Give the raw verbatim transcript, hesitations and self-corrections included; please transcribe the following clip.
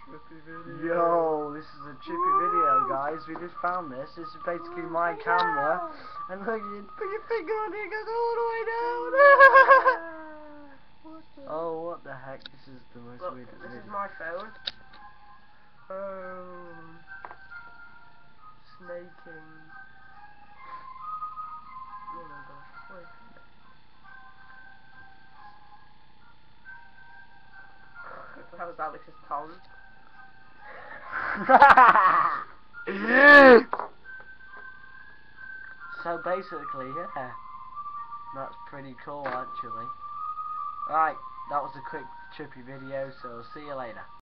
Trippy video. Yo, this is a trippy video, guys. We just found this. This is basically my camera. And look, you put your finger on it, it goes all the way down. What the Oh, what the heck? This is the most Look, weird this video. is my phone. Um, snaking. Oh my gosh, wait. That was Alex's tongue. So basically, yeah, that's pretty cool actually. Right, that was a quick trippy video, so see you later.